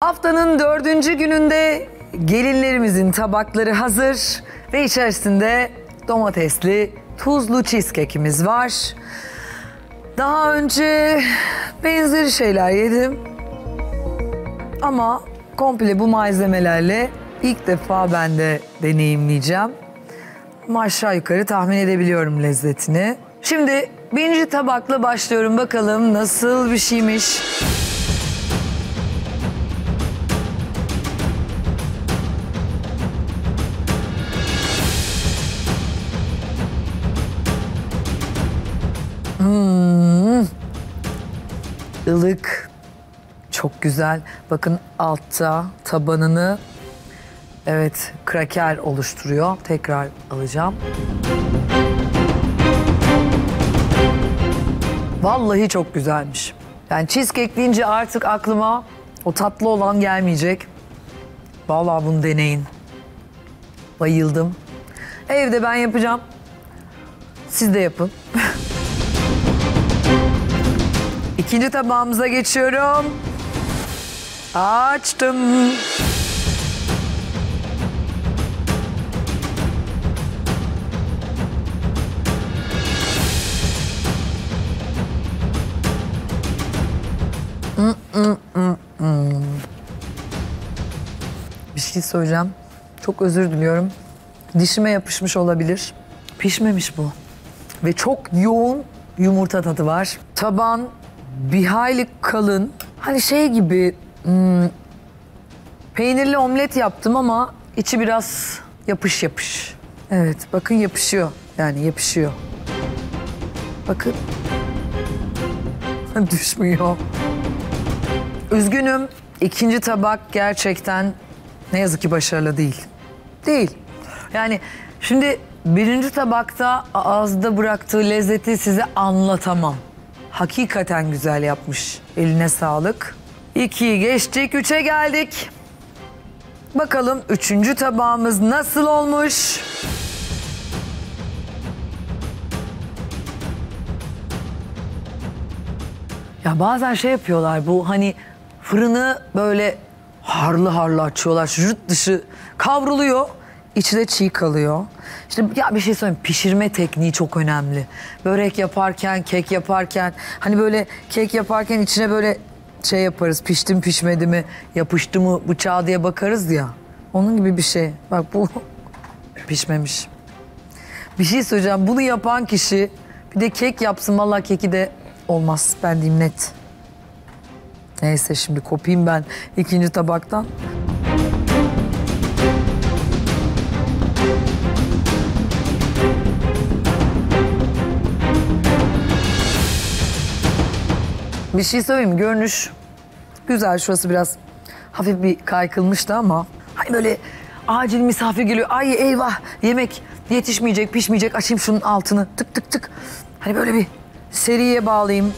Haftanın 4. gününde gelinlerimizin tabakları hazır ve içerisinde domatesli, tuzlu cheesecake'imiz var. Daha önce benzeri şeyler yedim ama komple bu malzemelerle ilk defa ben de deneyimleyeceğim. Ama aşağı yukarı tahmin edebiliyorum lezzetini. Şimdi birinci tabakla başlıyorum, bakalım nasıl bir şeymiş. Ilık, çok güzel. Bakın altta tabanını, evet, kraker oluşturuyor. Tekrar alacağım. Vallahi çok güzelmiş. Yani cheesecake deyince artık aklıma o tatlı olan gelmeyecek. Vallahi bunu deneyin. Bayıldım. Evde ben yapacağım. Siz de yapın. İkinci tabağımıza geçiyorum. Açtım. Bir şey söyleyeceğim. Çok özür diliyorum. Dişime yapışmış olabilir. Pişmemiş bu. Ve çok yoğun yumurta tadı var. Taban bir hayli kalın. Hani şey gibi peynirli omlet yaptım ama içi biraz yapış yapış. Evet, bakın yapışıyor. Yani yapışıyor. Bakın. Düşmüyor. Üzgünüm. İkinci tabak gerçekten ne yazık ki başarılı değil. Değil. Yani şimdi birinci tabakta ağızda bıraktığı lezzeti size anlatamam. Hakikaten güzel yapmış. Eline sağlık. 2'yi geçtik, 3'e geldik. Bakalım üçüncü tabağımız nasıl olmuş? Ya bazen şey yapıyorlar, bu hani fırını böyle harlı harlı açıyorlar. Jüt dışı kavruluyor, içi de çiğ kalıyor. İşte ya bir şey söyleyeyim, pişirme tekniği çok önemli. Börek yaparken, kek yaparken, hani böyle kek yaparken içine böyle şey yaparız, pişti mi pişmedi mi, yapıştı mı bıçağı diye bakarız ya. Onun gibi bir şey. Bak bu pişmemiş. Bir şey söyleyeceğim, bunu yapan kişi bir de kek yapsın, vallahi keki de olmaz, ben diyeyim net. Neyse, şimdi kopayım ben ikinci tabaktan. Bir şey söyleyeyim mi? Görünüş güzel. Şurası biraz hafif bir kaykılmıştı ama hani böyle acil misafir geliyor. Ay eyvah, yemek yetişmeyecek, pişmeyecek. Açayım şunun altını, tık tık tık. Hani böyle bir seriye bağlayayım.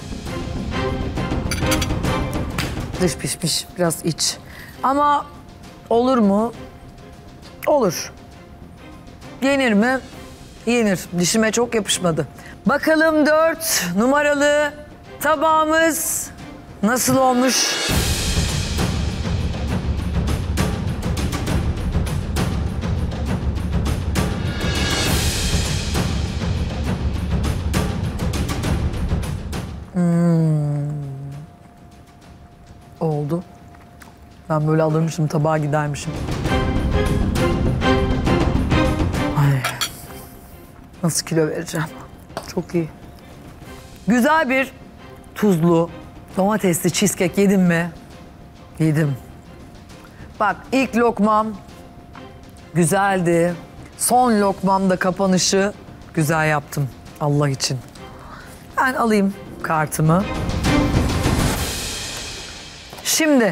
Dış pişmiş, biraz iç. Ama olur mu? Olur. Yenir mi? Yenir. Dişime çok yapışmadı. Bakalım 4 numaralı tabağımız nasıl olmuş? Oldu. Ben böyle alırmışım, tabağa gidermişim. Ay. Nasıl kilo vereceğim? Çok iyi. Güzel bir tuzlu, domatesli cheesecake yedim mi? Yedim. Bak, ilk lokmam güzeldi. Son lokmamda kapanışı güzel yaptım. Allah için. Ben alayım kartımı. Şimdi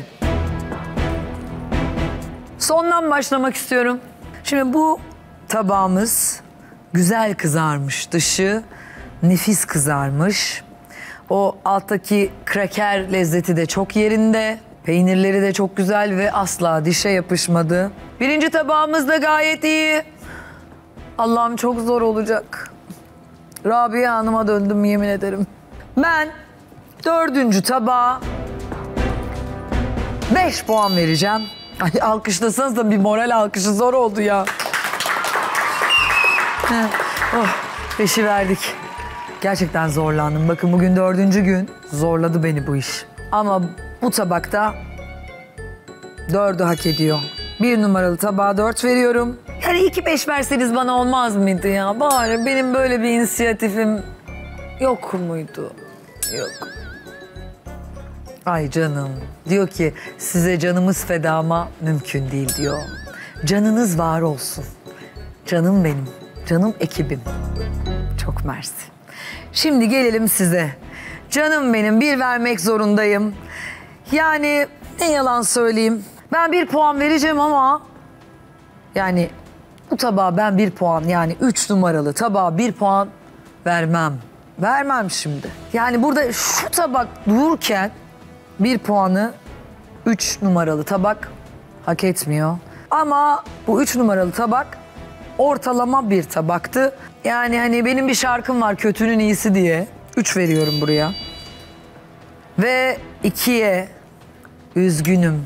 sondan başlamak istiyorum. Şimdi bu tabağımız güzel kızarmış. Dışı nefis kızarmış. O alttaki kraker lezzeti de çok yerinde. Peynirleri de çok güzel ve asla dişe yapışmadı. Birinci tabağımız da gayet iyi. Allah'ım çok zor olacak. Rabia Hanım'a döndüm yemin ederim. Ben 4. tabağa 5 puan vereceğim. Ay, alkışlasanız da bir moral alkışı zor oldu ya. Oh, 5'i verdik. Gerçekten zorlandım. Bakın bugün 4. gün. Zorladı beni bu iş. Ama bu tabakta 4'ü hak ediyor. 1 numaralı tabağa 4 veriyorum. Yani 2-5 verseniz bana olmaz mıydı ya? Bari benim böyle bir inisiyatifim yok muydu? Yok. Ay canım. Diyor ki size canımız feda ama mümkün değil diyor. Canınız var olsun. Canım benim. Canım ekibim. Çok mersi. Şimdi gelelim size. Canım benim, 1 vermek zorundayım. Yani ne yalan söyleyeyim. Ben 1 puan vereceğim ama yani bu tabağa ben 1 puan, yani 3 numaralı tabağa 1 puan vermem. Vermem şimdi. Yani burada şu tabak dururken 1 puanı 3 numaralı tabak hak etmiyor. Ama bu 3 numaralı tabak ortalama bir tabaktı. Yani hani benim bir şarkım var, kötünün iyisi diye. 3 veriyorum buraya. Ve 2'ye üzgünüm.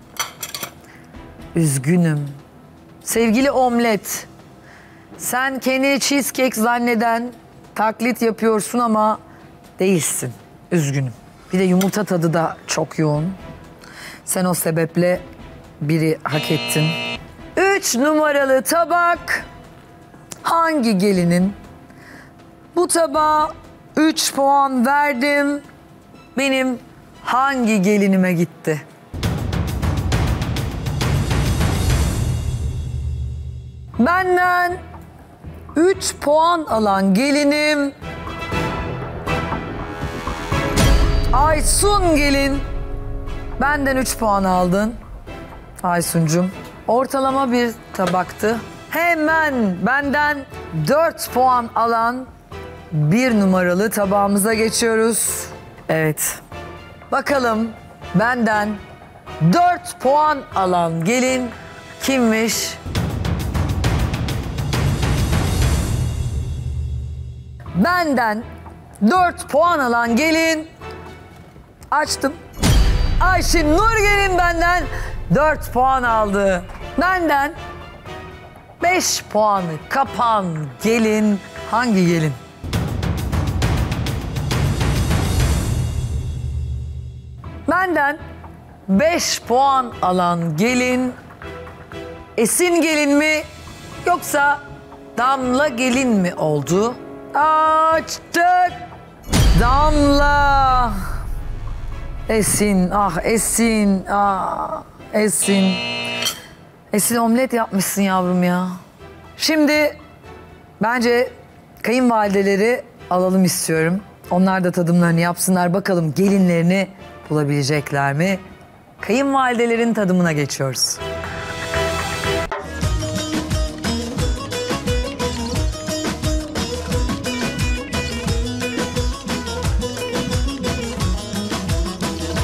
Üzgünüm. Sevgili omlet, sen kendini cheesecake zanneden taklit yapıyorsun ama değilsin. Üzgünüm. Bir de yumurta tadı da çok yoğun. Sen o sebeple 1'i hak ettin. 3 numaralı tabak hangi gelinin? Bu tabağa 3 puan verdim. Benim hangi gelinime gitti? Benden 3 puan alan gelinim Aysun gelin. Benden 3 puan aldın Aysuncum. Ortalama bir tabaktı. Hemen benden 4 puan alan 1 numaralı tabağımıza geçiyoruz. Evet. Bakalım benden 4 puan alan gelin kimmiş? Benden 4 puan alan gelin, açtım. Ayşe Nur gelin benden 4 puan aldı. Benden 5 puanı kapan gelin hangi gelin? Benden 5 puan alan gelin Esin gelin mi yoksa Damla gelin mi oldu? Açtık. Damla. Esin, ah Esin, ah Esin. Esin omlet yapmışsın yavrum ya. Şimdi bence kayınvalideleri alalım istiyorum. Onlar da tadımlarını yapsınlar. Bakalım gelinlerini bulabilecekler mi? Kayınvalidelerin tadımına geçiyoruz.